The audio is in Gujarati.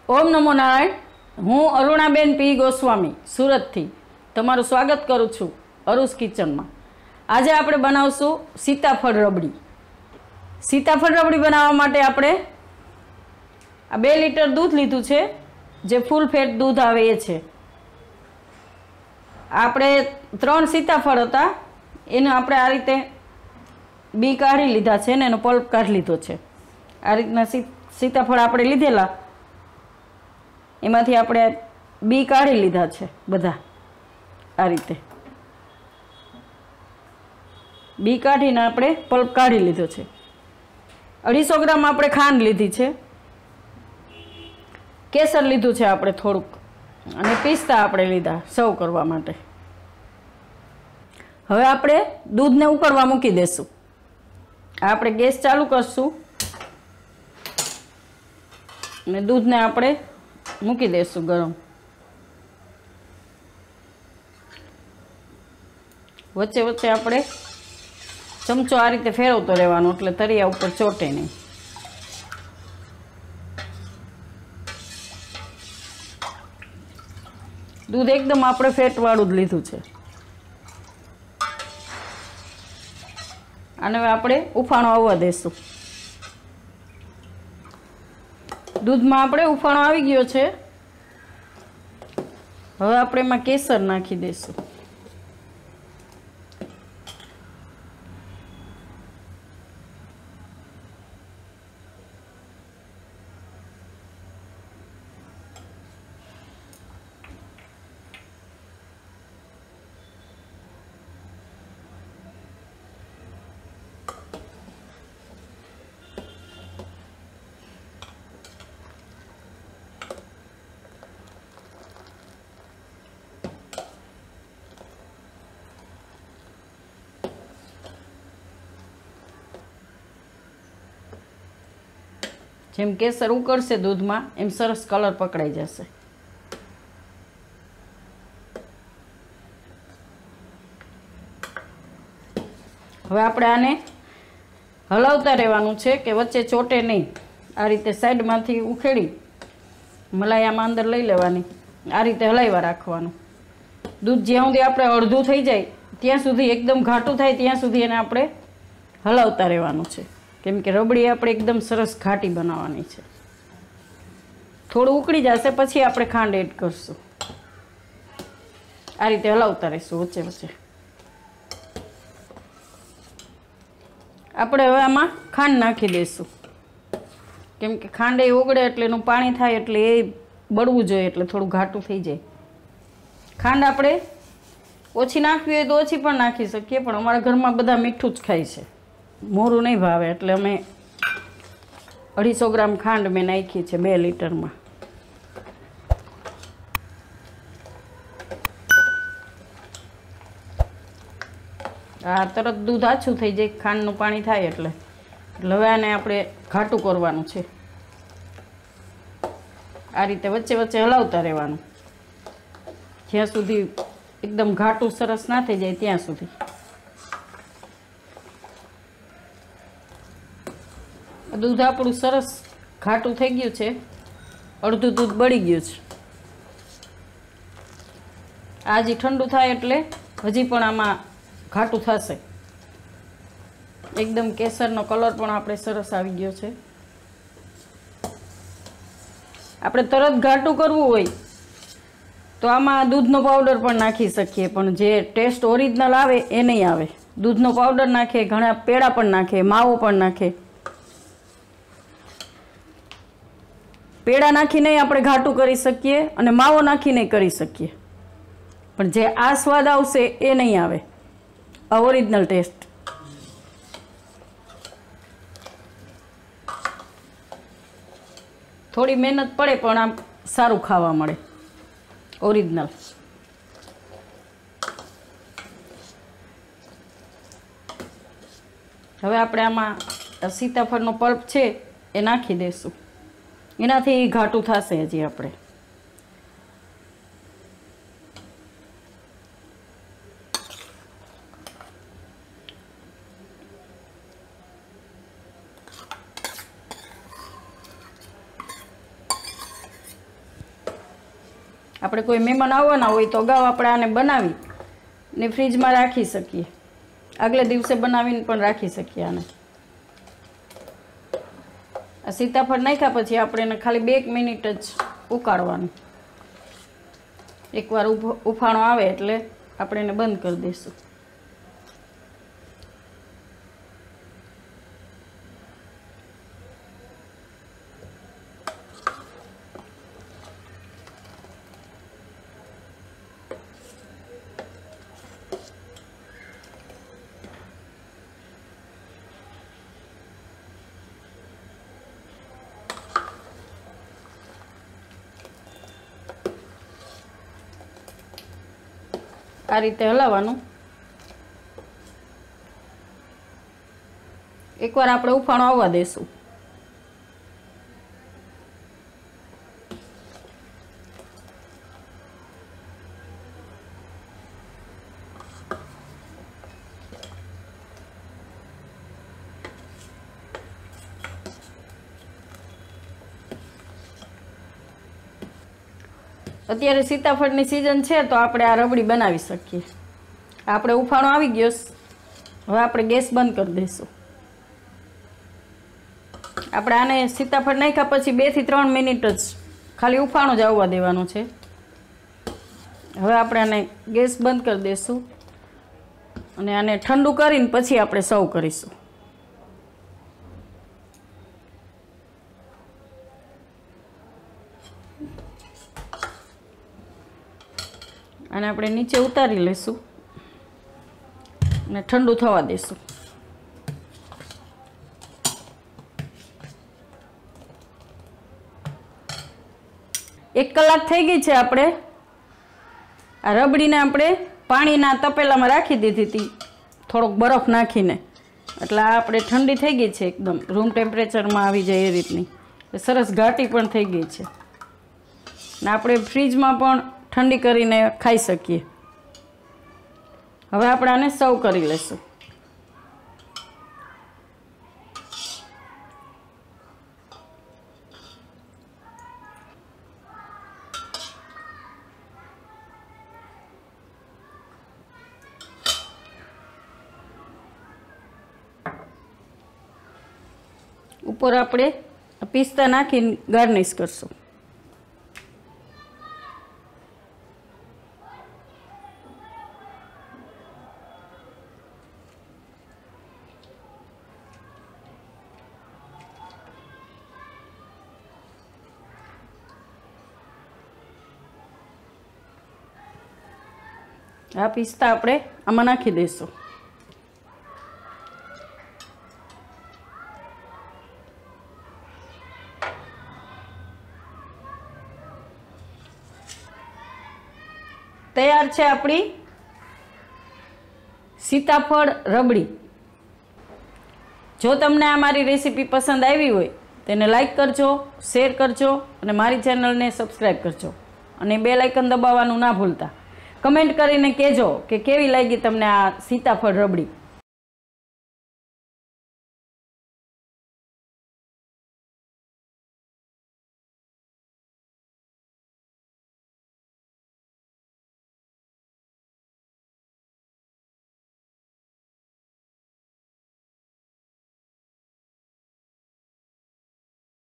ઓમ નમો નારાયણ। હું અરુણાબેન પી ગોસ્વામી સુરતથી તમારું સ્વાગત કરું છું અરુસ કિચનમાં। આજે આપણે બનાવશું સીતાફળ રબડી। સીતાફળ રબડી બનાવવા માટે આપણે આ 2 લીટર દૂધ લીધું છે, જે ફૂલ ફેટ દૂધ આવે એ છે। આપણે 3 સીતાફળ હતા, એને આપણે આ રીતે બી કાઢી લીધા છે ને એનો પલ્પ કાઢી લીધો છે। આ રીતના સીતાફળ આપણે લીધેલા, એમાંથી આપણે બી કાઢી લીધા છે બધા। આ રીતે બી કાઢીને આપણે પલ્પ કાઢી લીધો છે। 250 ગ્રામ આપણે ખાંડ લીધી છે, કેસર લીધું છે આપણે થોડુંક, અને પિસ્તા આપણે લીધા સર્વ કરવા માટે। હવે આપણે દૂધને ઉકળવા મૂકી દેશું। આપણે ગેસ ચાલુ કરશું અને દૂધને આપણે મૂકી દેશું ગરમ। વચ્ચે વચ્ચે આપણે ચમચો આ રીતે ફેરવતો રહેવાનો, એટલે તરિયા ઉપર ચોટે નહીં। દૂધ એકદમ આપણે ફેટવાળું જ લીધું છે। આને હવે આપણે ઉફાણો આવવા દેશું। દૂધમાં આપણે ઉફાણો આવી ગયો છે। હવે આપણે એમાં કેસર નાખી દઈશું। જેમ કેસર ઉકળશે દૂધમાં, એમ સરસ કલર પકડાઈ જશે। હવે આપણે આને હલાવતા રહેવાનું છે કે વચ્ચે ચોટે નહીં। આ રીતે સાઈડમાંથી ઉખેડી મલાઈ આમાં અંદર લઈ લેવાની, આ રીતે હલાવ્યા રાખવાનું। દૂધ જ્યાં સુધી આપણે અડધું થઈ જાય ત્યાં સુધી, એકદમ ઘાટું થાય ત્યાં સુધી એને આપણે હલાવતા રહેવાનું છે, કેમ કે રબડી આપણે એકદમ સરસ ઘાટી બનાવવાની છે। થોડું ઉકળી જશે પછી આપણે ખાંડ એડ કરશું। આ રીતે હલાવતા રહીશું વચ્ચે વચ્ચે। આપણે હવે આમાં ખાંડ નાખી દઈશું, કેમ કે ખાંડ એ ઓગળે એટલે એનું પાણી થાય, એટલે એ બળવું જોઈએ, એટલે થોડું ઘાટું થઈ જાય। ખાંડ આપણે ઓછી નાખવી હોય તો ઓછી પણ નાખી શકીએ, પણ અમારા ઘરમાં બધા મીઠું જ ખાય છે, મોરું નહીં ભાવે, એટલે અમે 250 ગ્રામ ખાંડ મેં નાખી છે 2 લીટરમાં। આ તરત દૂધ આછું થઈ જાય ખાંડનું પાણી થાય એટલે હવે આને આપણે ઘાટું કરવાનું છે। આ રીતે વચ્ચે વચ્ચે હલાવતા રહેવાનું, જ્યાં સુધી એકદમ ઘાટું સરસ ના થઈ જાય ત્યાં સુધી। દૂધ આપણું સરસ ઘાટું થઈ ગયું છે, અડધું દૂધ બળી ગયું છે। આ હજી ઠંડુ થાય એટલે હજી પણ આમાં ઘાટું થશે। એકદમ કેસરનો કલર પણ આપણે સરસ આવી ગયો છે। આપણે તરત ઘાટું કરવું હોય તો આમાં દૂધનો પાવડર પણ નાખી શકીએ, પણ જે ટેસ્ટ ઓરિજિનલ આવે એ નહીં આવે। દૂધનો પાવડર નાખે, ઘણા પેડા પણ નાખે, માવો પણ નાખે। પેડા નાખીને આપણે ઘાટું કરી શકીએ અને માવો નાખીને કરી શકીએ, પણ જે આ સ્વાદ આવશે એ નહીં આવે, આ ઓરિજિનલ ટેસ્ટ। થોડી મહેનત પડે પણ આમ સારું ખાવા મળે, ઓરિજિનલ। હવે આપણે આમાં સીતાફળનો પલ્પ છે એ નાખી દઈશું, એનાથી ઘાટું થશે હજી આપણે। આપણે કોઈ મહેમાન આવવાના હોય તો અગાઉ આપણે આને બનાવી ને ફ્રીજમાં રાખી શકીએ, આગલે દિવસે બનાવીને પણ રાખી શકીએ આને. આ સીતાફળ નાખ્યા પછી આપણે એને ખાલી 2 મિનિટ જ ઉકાળવાનું. એકવાર ઉફાણો આવે એટલે આપણે એને બંધ કરી દઈશું. આ રીતે હલાવવાનું. એકવાર આપણે ઉફાણો આવવા દઈશું. અત્યારે સીતાફળની સિઝન છે તો આપણે આ રબડી બનાવી શકીએ. આપણે ઉફાણો આવી ગયો, હવે આપણે ગેસ બંધ કરી દઈશું. આપણે આને સીતાફળ નાખ્યા પછી 2 થી 3 મિનિટ જ ખાલી ઉફાણો જ આવવા દેવાનું છે. હવે આપણે આને ગેસ બંધ કરી દઈશું અને આને ઠંડુ કરીને પછી આપણે સર્વ કરીશું. અને આપણે નીચે ઉતારી લઈશું અને ઠંડુ થવા દઈશું. એક કલાક થઈ ગઈ છે. આપણે આ રબડીને આપણે પાણીના તપેલામાં રાખી દીધી હતી થોડોક બરફ નાખીને, એટલે આ આપણે ઠંડી થઈ ગઈ છે, એકદમ રૂમ ટેમ્પરેચરમાં આવી જાય એ રીતની. સરસ ઘાટી પણ થઈ ગઈ છે ને આપણે ફ્રીજમાં પણ ઠંડી કરીને ખાઈ શકીએ. હવે આપણે આને સર્વ કરી લઈશું. ઉપર આપણે પિસ્તા નાખીને ગાર્નિશ કરશું. આ પિસ્તા આપણે આમાં નાખી દઈશું. તૈયાર છે આપણી સીતાફળ રબડી. જો તમને આ મારી રેસીપી પસંદ આવી હોય તેને લાઈક કરજો, શેર કરજો અને મારી ચેનલને સબસ્ક્રાઈબ કરજો અને બેલ આઇકન દબાવવાનું ના ભૂલતા. કમેન્ટ કરીને કહેજો કે કેવી લાગી તમને આ સીતાફળ રબડી.